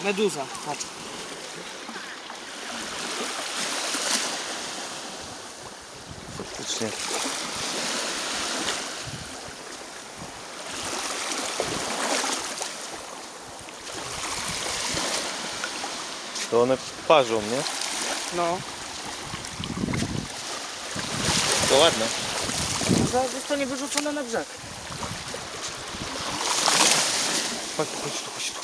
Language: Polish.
Meduza, patrz. Faktycznie. To one parzą, nie? No. To ładne. Zaraz zostanie wyrzucone na brzeg. Chodź tu, chodź tu, chodź tu.